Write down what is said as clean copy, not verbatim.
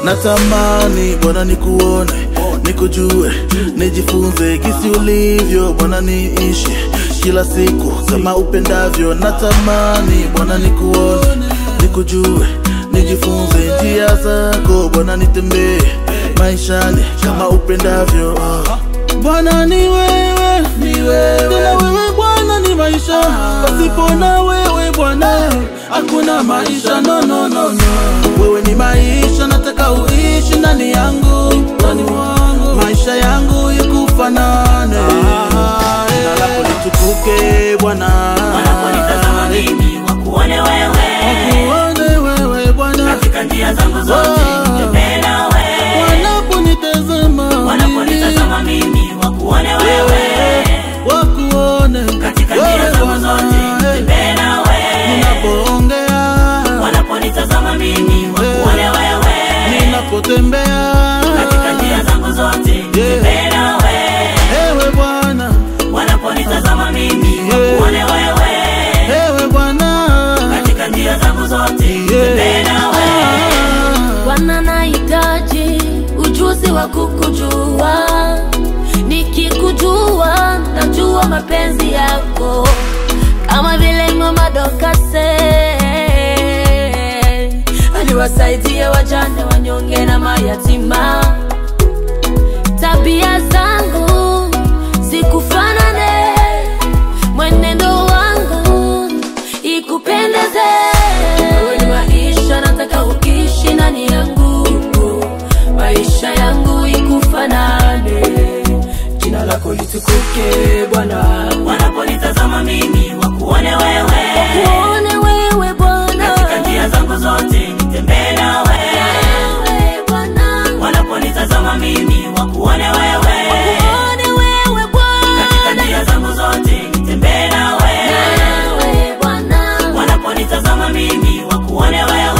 Natamani Bwana nikuone, nikujue, nijifunze gisi ulivyo Bwana, niishi kila siku kama upendavyo. Natamani Bwana nikuone, nikujue, nijifunze njia zako Bwana, nitembee maishani kama upendavyo. Bwana ni wewe, ni wewe, bila wewe Bwana ni maisha, pasipo na wewe Bwana hakuna maisha. No no no no, wewe ni maisha, nataka uishi ndani yangu, ndani wangu, maisha yangu ikufanane. Jina lako litukuke Bwana, wanaponitazama mimi wakuone wewe, wakuone wewe Bwana, katika njia zangu zote nitembee na wewe. Wanaponitazama mimi wakuone wewe, wakuone katika njia zangu zote nitembee na wewe. Ninapoongea, wanaponitazama mimi wakuone wewe, ninapotembea, katika njia zangu zote nitembee na wewe. Ewe Bwana, wanaponitazama mimi wakuone wewe, ewe Bwana, katika njia zangu zote nitembee na wewe. Bwana nahitaji ujuzi wa kukujua, nikikujua najua mapenzi yako, kama vile Mama Dokase aliwasaidia wajane, wanyonge na mayatima. Tabia zangu zikufanane, mwenendo wangu ikupendeze. Wewe ni maisha, nataka uishi ndani yangu, maisha yangu ikufanane. Jina lako litukuke Bwana, wanaponitazama mimi wakuone wewe, wakuone wewe Bwana, katika njia zangu zote nitembee na wewe. Wanaponitazama mimi wakuone wewe, wakuone wewe Bwana, katika njia zangu zote nitembee na wewe. Bwana, wanaponitazama mimi wakuone wewe,